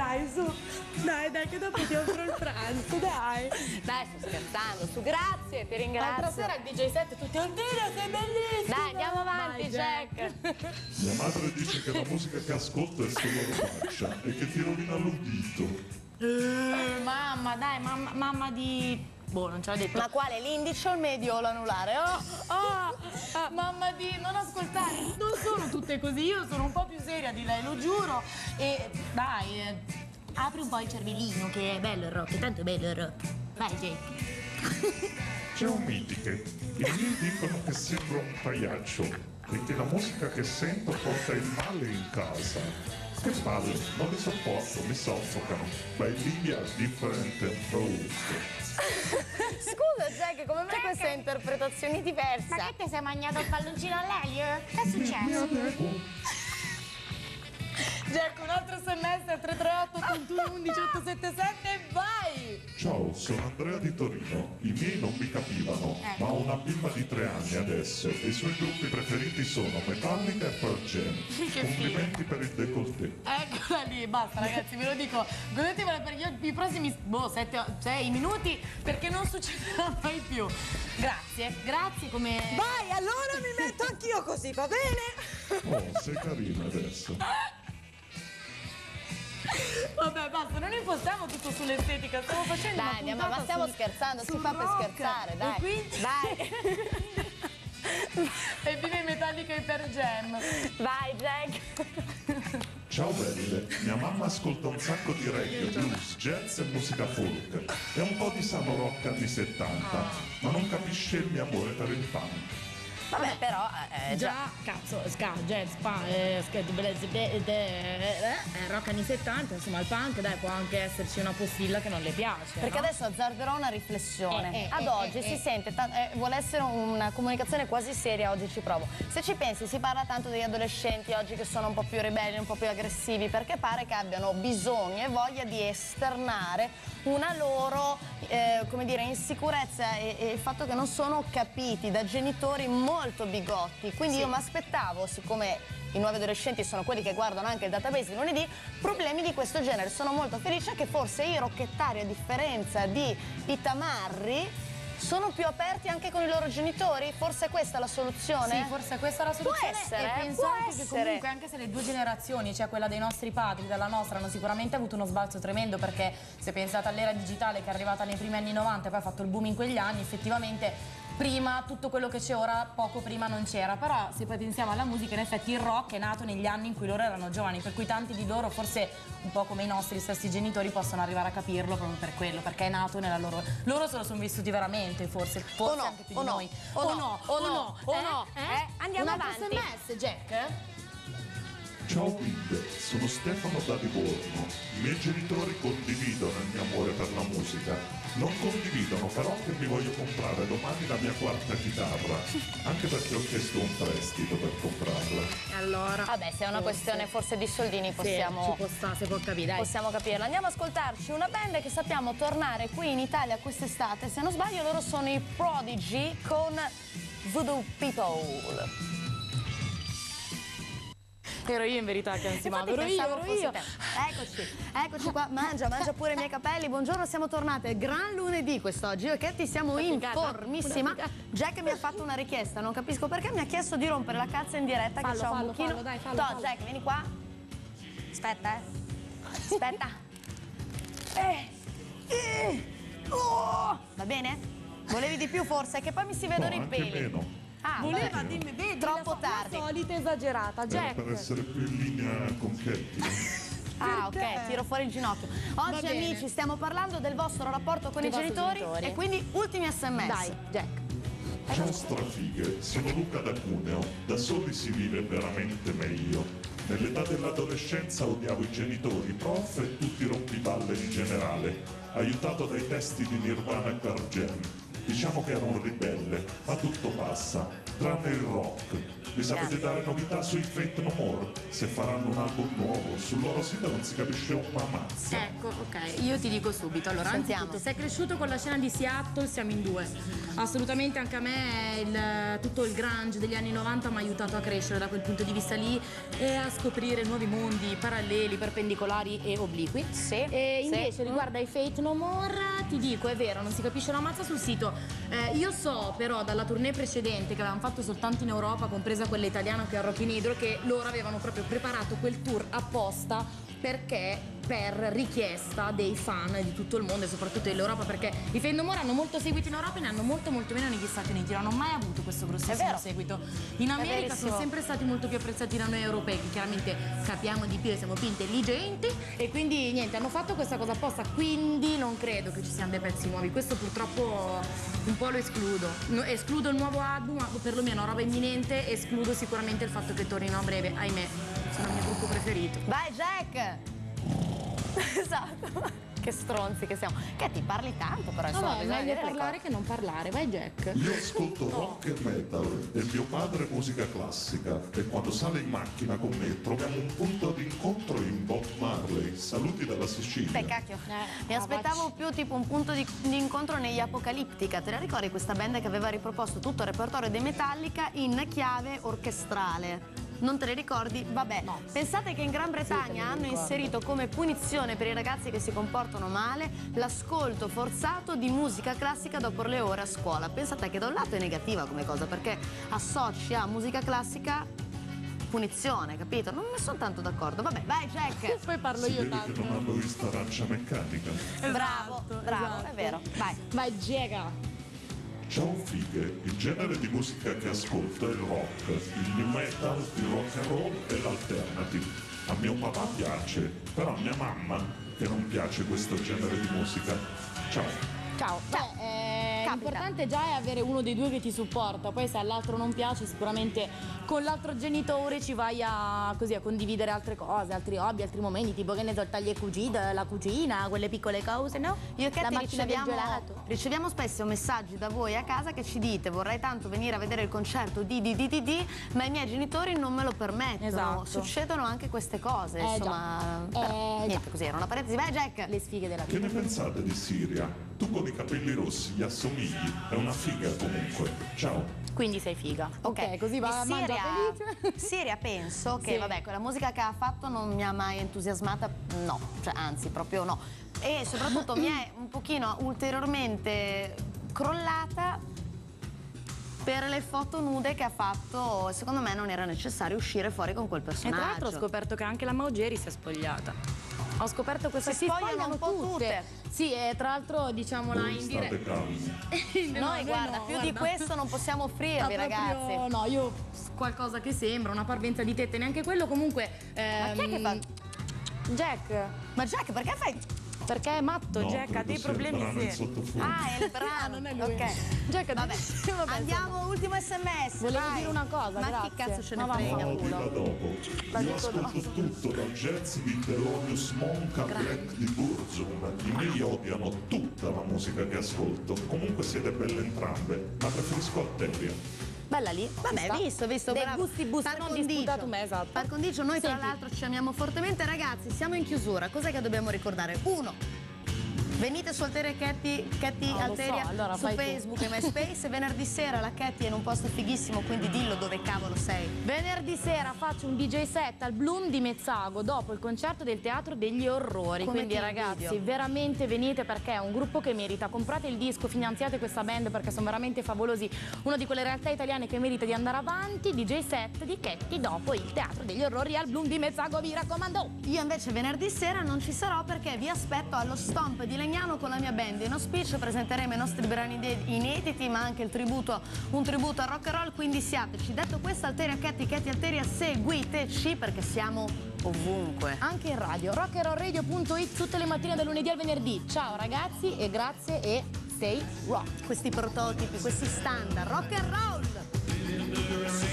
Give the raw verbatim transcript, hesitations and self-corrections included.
dai, su. Dai, dai, che dopo ti offro il pranzo, dai. Dai, sto scherzando, su, grazie, ti ringrazio. L'altra sera il D J set tutti, oddio, sei bellissima. Dai, andiamo avanti, Vai, Jack. Mia madre dice che la musica che ascolto è solo faccia e che ti rovina l'udito. Uh, mamma, dai, mamma, mamma di... Boh, non ce l'ho detto. Ma quale, l'indice o il medio o l'anulare? Oh, Oh, ah, mamma di, non ascoltare, non sono tutte così, io sono un po' più seria di lei, lo giuro. E dai, eh, apri un po' il cervellino, che è bello il rock, è tanto bello il rock. Vai, Jake. C'è un mitiche. I miei dicono che sembra un pagliaccio e che la musica che sento porta il male in casa. Che palle, non li sopporto, mi soffocano. By Livia different approach. scusa, Jack, come mai queste interpretazioni diverse? Ma che ti sei mangiato un palloncino a lei? Eh? Che è successo? Jack, un altro sms tre tre otto otto uno uno otto sette sette, vai! Ciao, sono Andrea di Torino. I miei non mi capivano, ma ho una bimba di tre anni adesso e i suoi gruppi preferiti sono Metallica e Pearl Jam. Complimenti per il décolleté. Eccola lì, basta ragazzi, ve lo dico, godetevela per gli, i prossimi boh, sette sei minuti, perché non succederà mai più. Grazie, grazie come... Vai, allora mi metto anch'io così, va bene? Oh, sei carina adesso. Vabbè, basta, non impostiamo tutto sull'estetica, stiamo facendo Dai, una andiamo, puntata ma stiamo sul- scherzando, si sul fa per rock. scherzare, dai. E quindi... Dai. E viva i Metallica e per Jam. Vai, Jack. Ciao belle, mia mamma ascolta un sacco di reggae, blues, jazz e musica folk e un po' di sano rock anni settanta, ma non capisce il mio amore per il punk. Vabbè, però, eh, già. Già, cazzo, ska, jazz, punk, eh, ska- de- de- de- eh, rock anni settanta, insomma il punk, dai, può anche esserci una postilla che non le piace. Perché no? adesso azzarderò una riflessione. Eh, eh, Ad eh, oggi eh, si eh. sente, ta- eh, vuole essere una comunicazione quasi seria, oggi ci provo. Se ci pensi, si parla tanto degli adolescenti oggi che sono un po' più ribelli, un po' più aggressivi, perché pare che abbiano bisogno e voglia di esternare una loro, eh, come dire, insicurezza e, e il fatto che non sono capiti da genitori molto bigotti. Quindi io mi aspettavo, siccome i nuovi adolescenti sono quelli che guardano anche il database di lunedì, problemi di questo genere. Sono molto felice che forse i rocchettari, a differenza di i tamarri, sono più aperti anche con i loro genitori? Forse questa è la soluzione? Sì, forse questa è la soluzione. Può essere, e penso può anche che essere. comunque, anche se le due generazioni, cioè quella dei nostri padri e della nostra, hanno sicuramente avuto uno sbalzo tremendo, perché se pensate all'era digitale che è arrivata nei primi anni novanta e poi ha fatto il boom in quegli anni, effettivamente prima tutto quello che c'è ora, poco prima non c'era. Però se poi pensiamo alla musica, in effetti il rock è nato negli anni in cui loro erano giovani, per cui tanti di loro, forse un po' come i nostri stessi genitori, possono arrivare a capirlo proprio per quello, perché è nato nella loro... Loro se lo sono vissuti veramente, forse, forse O no, anche più o di no, noi. o no, o no, o eh? no, Eh? eh? Andiamo Un altro avanti. sms, Jack? Ciao Big, sono Stefano da Livorno. I miei genitori condividono il mio amore per la musica. Non condividono però che mi voglio comprare domani la mia quarta chitarra, anche perché ho chiesto un prestito per comprarla. Allora, Vabbè, se è una forse- questione forse di soldini possiamo... Sì, ci può stare, si può capire, dai. Possiamo capirla. Andiamo ad ascoltarci una band che sappiamo tornare qui in Italia quest'estate. Se non sbaglio loro sono i Prodigy con Voodoo People. Ero io in verità che ansimavo, Infatti ero io, pensavo ero fossi io. te. Eccoci, eccoci qua. Mangia, mangia pure i miei capelli. Buongiorno, siamo tornate. Gran lunedì quest'oggi. Io e Katy siamo Una figata, informissima. una figata. Jack mi ha fatto una richiesta, non capisco perché, mi ha chiesto di rompere la cazza in diretta. Fallo, che c'ha un fallo, buchino. fallo, dai, fallo, Toh, fallo. Jack, vieni qua. Aspetta, eh. Aspetta. Eh. Eh. Oh. Va bene? Volevi di più forse? Che poi mi si vedono No, i anche peli. meno. Ah, Voleva, vabbè. dimmi, vedi, Troppo la, tardi. la solita esagerata, Era Jack. per essere più in linea con Katy. Ah, ok, tiro fuori il ginocchio. Oggi, bene. amici, stiamo parlando del vostro rapporto con Dei i vostri genitori, genitori. e quindi ultimi sms. Dai, Jack. Ciao strafighe, sono Luca da Cuneo. Da soli si vive veramente meglio. Nell'età dell'adolescenza odiavo i genitori, i prof e tutti i rompiballe in generale, aiutato dai testi di Nirvana e Pearl Jam. Diciamo che ero un ribelle, ma tutto passa, tranne il rock. Mi sapete dare novità sui Fate No More? Se faranno un album nuovo, sul loro sito non si capisce un mazza. Ecco, ok, io ti dico subito. Allora, Sentiamo. anzitutto, sei cresciuto con la scena di Seattle, siamo in due. Assolutamente anche a me il, tutto il grunge degli anni novanta mi ha aiutato a crescere da quel punto di vista lì e a scoprire nuovi mondi paralleli, perpendicolari e obliqui. Sì. E sì. invece riguardo ai Fate No More, ti dico, è vero, non si capisce una mazza sul sito. Eh, io so però dalla tournée precedente che avevamo fatto soltanto in Europa, compresa quella italiana qui a Rock in Hydro, che loro avevano proprio preparato quel tour apposta perché per richiesta dei fan di tutto il mondo e soprattutto dell'Europa, perché i Fate No More hanno molto seguito in Europa e ne hanno molto molto meno negli Stati Uniti, non hanno mai avuto questo grossissimo seguito. In America sono sempre stati molto più apprezzati da noi europei, che chiaramente capiamo di più e siamo più intelligenti, e quindi niente, hanno fatto questa cosa apposta, quindi non credo che ci siano dei pezzi nuovi. Questo purtroppo un po' lo escludo. No, escludo il nuovo album, ma perlomeno roba imminente, escludo sicuramente il fatto che tornino a breve, ahimè, sono il mio gruppo preferito. Vai Jack! Esatto. Che stronzi che siamo. Che ti parli tanto però, insomma, Vabbè, bisogna meglio dire le parlare cose. che non parlare, vai Jack. Io ascolto rock e metal e mio padre musica classica e quando sale in macchina con me troviamo un punto di incontro in Bob Marley. Saluti dalla Sicilia. Beh, cacchio, Eh, mi aspettavo più tipo un punto di, di incontro negli Apocalittica. Te la ricordi questa band che aveva riproposto tutto il repertorio dei Metallica in chiave orchestrale? Non te le ricordi? Vabbè, No. Pensate che in Gran Bretagna hanno inserito come punizione per i ragazzi che si comportano male l'ascolto forzato di musica classica dopo le ore a scuola. Pensate che da un lato è negativa come cosa perché associ a musica classica punizione, capito? Non ne sono tanto d'accordo. Vabbè, vai Jack! Poi parlo Si io vede che tanto. non hanno visto Arancia Meccanica. Bravo, bravo, esatto. è vero. Vai. Vai Jack. Ciao fighe, il genere di musica che ascolto è il rock, il new metal, il rock and roll e l'alternative. A mio papà piace, però a mia mamma che non piace questo genere di musica. Ciao. Ciao. Beh, eh, Capita. l'importante già è avere uno dei due che ti supporta, poi se all'altro non piace sicuramente con l'altro genitore ci vai a, così, a condividere altre cose, altri hobby, altri momenti, tipo che ne so, il tagliacugida, la cucina, quelle piccole cose, no? Io e la Katy macchina del riceviamo, gelato. riceviamo spesso messaggi da voi a casa che ci dite vorrei tanto venire a vedere il concerto di di di di di, ma i miei genitori non me lo permettono. Esatto. Succedono anche queste cose, Eh, insomma. già. Però, Eh, niente, già. così era una parentesi. Vai Jack! Le sfighe della Che vita. ne pensate di Siria? Tu con i capelli rossi gli assomigli, è una figa comunque. Ciao. Quindi sei figa. Ok, così va a Di mangia Siria, felice. Siria penso che, Sì. vabbè, quella musica che ha fatto non mi ha mai entusiasmata, no, cioè anzi, proprio no. E soprattutto mi è un pochino ulteriormente crollata per le foto nude che ha fatto. Secondo me non era necessario uscire fuori con quel E tra personaggio. l'altro ho scoperto che anche la Maugeri si è spogliata. Ho scoperto questa Si spogliano un po' tutte. Sì, e tra l'altro diciamola Voi in state diretta. calmi. Noi, guarda, più di questo non possiamo offrirvi, ragazzi. No, io qualcosa che sembra, una parvenza di tette, neanche quello, comunque. Ma chi è che fa? Jack, Ma Jack, perché fai? perché è matto, No, Jack, ha credo dei sia il problemi brano in seri. sottofondo. Ah, è il brano. non è lui. Ok. Jack, Vabbè, vabbè, andiamo, ultimo sms. Volevo vai. dire una cosa, Ma grazie. chi cazzo ce ne Ma frega? No, dilla culo. dopo. Io ascolto tutto, dal jazz di Thelonious Monk al black di Burzum. I miei odiano tutta la musica che ascolto. Comunque siete belle entrambe, ma preferisco Alteria. Bella lì. Vabbè, ci sta. visto, visto, Dei bravo. gusti busti, Par non condicio. disputato me, esatto. Par condicio, noi tra Senti. l'altro ci amiamo fortemente. Ragazzi, siamo in chiusura. Cos'è che dobbiamo ricordare? Uno, venite su Alteria Katy, Katy Ah, lo so, Alteria allora su fai tu. Facebook e MySpace. Venerdì sera la Katy è in un posto fighissimo, quindi dillo dove cavolo sei. Venerdì sera faccio un D J set al Bloom di Mezzago dopo il concerto del Teatro degli Orrori. Come Quindi ti ragazzi, invidio. veramente venite perché è un gruppo che merita. Comprate il disco, finanziate questa band perché sono veramente favolosi. Una di quelle realtà italiane che merita di andare avanti. D J set di Katy dopo il Teatro degli Orrori al Bloom di Mezzago, vi raccomando. Io invece venerdì sera non ci sarò perché vi aspetto allo Stomp di Legnano con la mia band. In auspicio presenteremo i nostri brani de- inediti ma anche il tributo, un tributo al rock and roll, quindi siateci. Detto questo, Alteria Katy, Katy Alteria, seguiteci perché siamo ovunque. Anche in radio, rock and roll radio punto it tutte le mattine dal lunedì al venerdì. Ciao ragazzi e grazie e stay rock. Questi prototipi, questi standard, rock and roll!